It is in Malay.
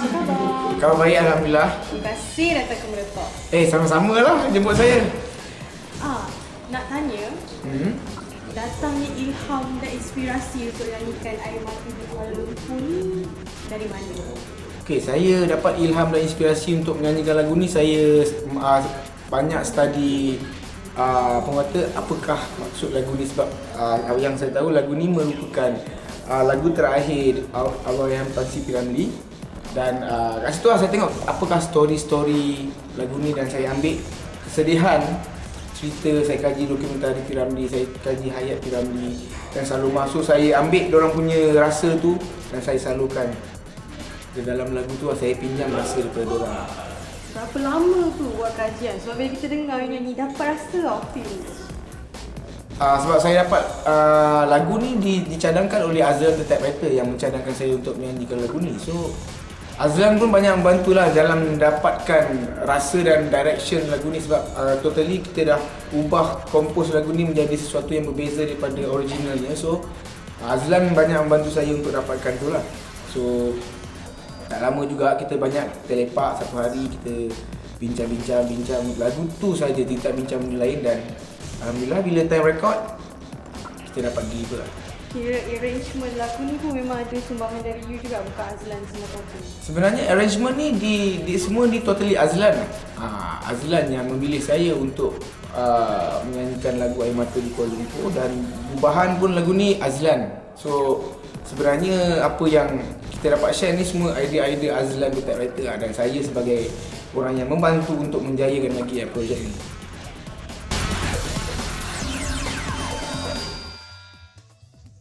Apa khabar? Khabar baik, Alhamdulillah. Terima kasih datang ke Meletup. Sama-sama lah jemput saya. Nak tanya, datangnya ilham dan inspirasi untuk nyanyikan Air Mata di Kuala Lumpur ni dari mana? Okey, saya dapat ilham dan inspirasi untuk menyanyikan lagu ni. Saya banyak study apakah maksud lagu ni, sebab yang saya tahu lagu ni merupakan lagu terakhir Allahyarham Tan Sri P. Ramlee. Dan kat situ saya tengok apakah story lagu ni, dan saya ambil kesedihan cerita, saya kaji dokumentari P. Ramlee, saya kaji hayat P. Ramlee, dan selalu masuk saya ambil diorang punya rasa tu dan saya salurkan ke dalam lagu tu. Saya pinjam rasa daripada diorang. Berapa lama tu buat kajian? Sebab bila kita dengar nyanyi dapat rasa tau feel. Sebab saya dapat lagu ni dicadangkan oleh Azlan The Typewriter yang mencadangkan saya untuk menyanyikan lagu ni. So Azlan pun banyak membantulah dalam mendapatkan rasa dan direction lagu ni, sebab totally kita dah ubah kompos lagu ni menjadi sesuatu yang berbeza daripada originalnya. So Azlan banyak membantu saya untuk dapatkan tu lah. So tak lama juga kita banyak lepak satu hari, kita bincang lagu tu saja, tidak bincang benda lain. Dan Alhamdulillah bila time record kita dapat deliver lah. Kira arrangement lagu ni pun memang ada sumbangan dari you juga, bukan Azlan semata-mata? Sebenarnya arrangement ni semua totally Azlan. Azlan yang memilih saya untuk menyanyikan lagu Air Mata di Kuala Lumpur, dan ubahan pun lagu ni Azlan. So sebenarnya apa yang kita dapat share ni semua idea-idea Azlan The Typewriter, dan saya sebagai orang yang membantu untuk menjayakan lagi projek ni.